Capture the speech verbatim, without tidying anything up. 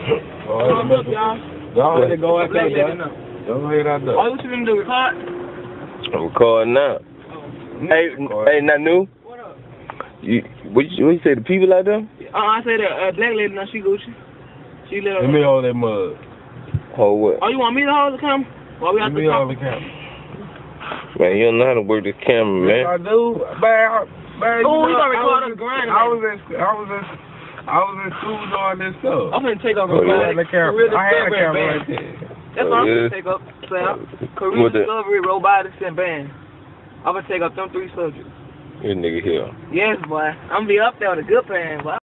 Come up, y'all. Go ahead, go out there, Go ahead out there. Oh, what you gonna do, record? I'm recording now. Oh. Hey, hey, Nanu. What up? You, what you, what you say, the people out there? Uh, I said that uh, black lady, now she Gucci. She little. Let me hold that mug. Hold what? Oh, you want me to hold the camera? While we Let out me the hold top? the camera. Man, you don't know how to work this camera, man. Yes, I do. Man, man, Oh, you you know, gonna record I us grinding, I man. was in, I was in, I was in school doing this stuff. I'm finna take up Oh, a yeah. The camera. Career I had a Discovery camera band. right there. That's Oh, what I'm yeah. finna take up, Sam. Career What the- Discovery, Robotics, and Band. I'm gonna take up them three subjects. This nigga here. Yes, boy. I'm gonna be up there with a good band, boy.